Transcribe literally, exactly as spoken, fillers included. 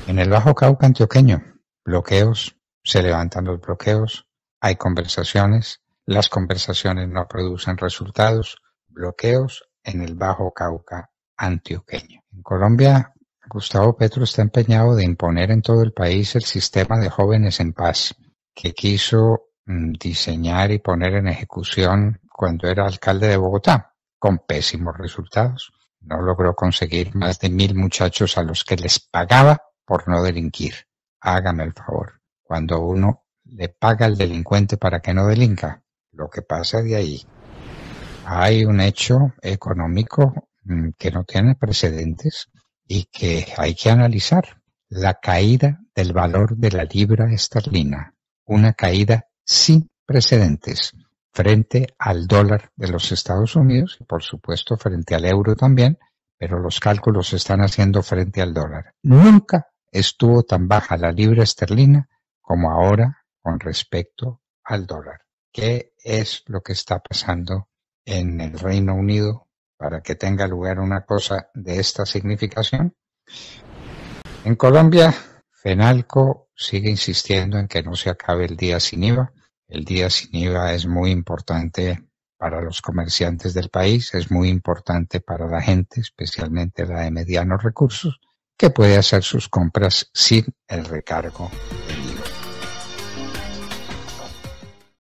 En el Bajo Cauca antioqueño, bloqueos, se levantan los bloqueos, hay conversaciones, las conversaciones no producen resultados, bloqueos en el Bajo Cauca antioqueño. En Colombia, Gustavo Petro está empeñado de imponer en todo el país el sistema de jóvenes en paz, que quiso mm, diseñar y poner en ejecución cuando era alcalde de Bogotá, con pésimos resultados. No logró conseguir más de mil muchachos a los que les pagaba por no delinquir. Hágame el favor. Cuando uno le paga al delincuente para que no delinca, lo que pasa de ahí. Hay un hecho económico mm, que no tiene precedentes y que hay que analizar. La caída del valor de la libra esterlina. Una caída sin precedentes frente al dólar de los Estados Unidos y por supuesto frente al euro también, pero los cálculos se están haciendo frente al dólar. Nunca estuvo tan baja la libra esterlina como ahora con respecto al dólar. ¿Qué es lo que está pasando en el Reino Unido para que tenga lugar una cosa de esta significación? En Colombia, FENALCO sigue insistiendo en que no se acabe el día sin I V A. El día sin I V A es muy importante para los comerciantes del país, es muy importante para la gente, especialmente la de medianos recursos, que puede hacer sus compras sin el recargo